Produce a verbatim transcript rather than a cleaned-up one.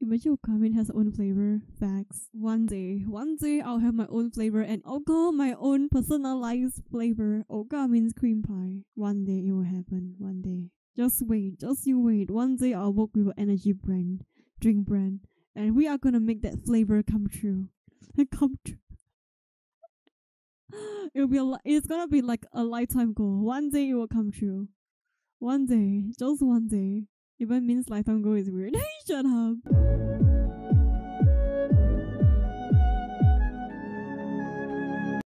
Imagine Ookamin has own flavor. Facts. One day, one day I'll have my own flavor and I'll call my own personalized flavor. Ookamin's cream pie. One day it will happen. One day. Just wait. Just you wait. One day I'll work with an energy brand, drink brand, and we are gonna make that flavor come true. come true. It'll be a li- it's gonna be like a lifetime goal. One day it will come true. One day, just one day. Even means lifetime goal is weird. Shut up.